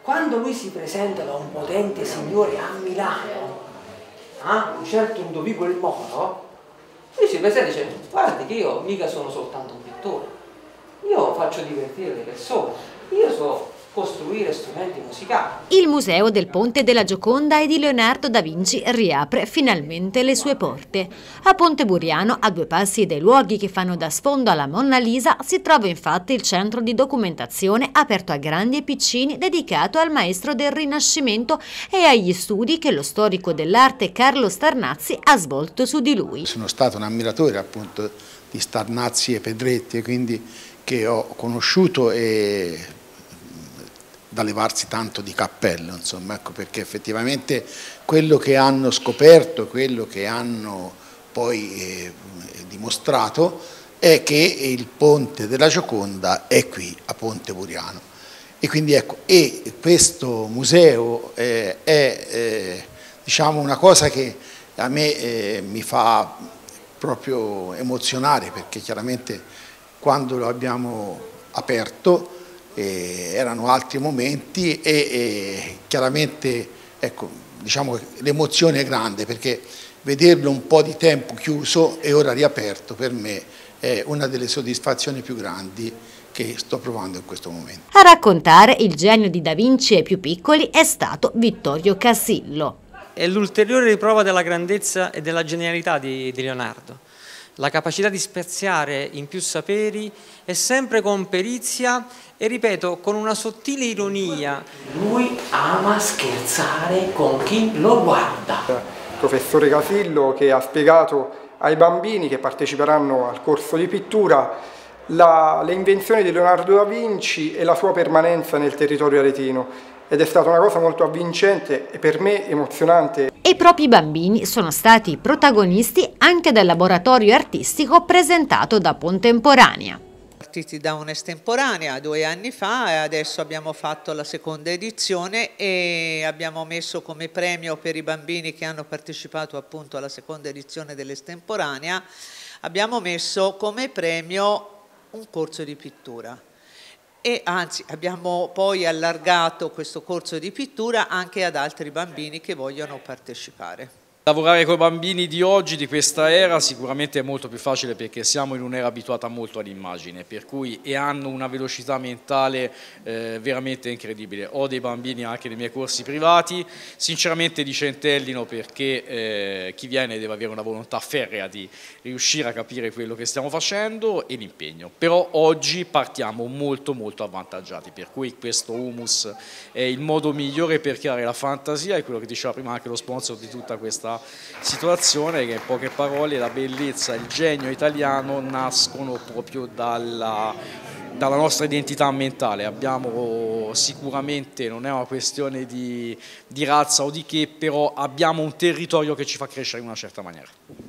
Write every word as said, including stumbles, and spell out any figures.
quando lui si presenta da un potente signore a Milano, a un certo Ludovico il Moro, lui si presenta e dice: guardi che io mica sono soltanto un pittore, io faccio divertire le persone, io so costruire strumenti musicali. Il Museo del Ponte della Gioconda e di Leonardo da Vinci riapre finalmente le sue porte. A Ponte Buriano, a due passi dai luoghi che fanno da sfondo alla Monna Lisa, si trova infatti il centro di documentazione aperto a grandi e piccini dedicato al maestro del Rinascimento e agli studi che lo storico dell'arte Carlo Starnazzi ha svolto su di lui. Sono stato un ammiratore appunto di Starnazzi e Pedretti, e quindi che ho conosciuto e da levarsi tanto di cappello, insomma, ecco, perché effettivamente quello che hanno scoperto, quello che hanno poi eh, dimostrato è che il ponte della Gioconda è qui a Ponte Buriano. E quindi ecco, e questo museo eh, è eh, diciamo una cosa che a me eh, mi fa proprio emozionare, perché chiaramente quando lo abbiamo aperto Eh, erano altri momenti e, e chiaramente ecco, diciamo, l'emozione è grande, perché vederlo un po' di tempo chiuso e ora riaperto per me è una delle soddisfazioni più grandi che sto provando in questo momento. A raccontare il genio di Da Vinci ai più piccoli è stato Vittorio Casillo. È l'ulteriore riprova della grandezza e della genialità di, di Leonardo. La capacità di speziare in più saperi e sempre con perizia e, ripeto, con una sottile ironia. Lui ama scherzare con chi lo guarda. Il professore Casillo, che ha spiegato ai bambini che parteciperanno al corso di pittura la, le invenzioni di Leonardo da Vinci e la sua permanenza nel territorio aretino. Ed è stata una cosa molto avvincente e per me emozionante. E proprio i bambini sono stati protagonisti anche del laboratorio artistico presentato da Pontemporanea. Partiti da un'estemporanea due anni fa e adesso abbiamo fatto la seconda edizione e abbiamo messo come premio per i bambini che hanno partecipato appunto alla seconda edizione dell'estemporanea, abbiamo messo come premio un corso di pittura. E anzi abbiamo poi allargato questo corso di pittura anche ad altri bambini che vogliono partecipare. Lavorare con i bambini di oggi, di questa era, sicuramente è molto più facile perché siamo in un'era abituata molto all'immagine, per cui e hanno una velocità mentale eh, veramente incredibile. Ho dei bambini anche nei miei corsi privati, sinceramente li centellino perché eh, chi viene deve avere una volontà ferrea di riuscire a capire quello che stiamo facendo e l'impegno. Però oggi partiamo molto molto avvantaggiati, per cui questo humus è il modo migliore per creare la fantasia, e quello che diceva prima anche lo sponsor di tutta questa situazione, che in poche parole la bellezza e il genio italiano nascono proprio dalla, dalla nostra identità mentale. Abbiamo sicuramente, non è una questione di, di razza o di che, però abbiamo un territorio che ci fa crescere in una certa maniera.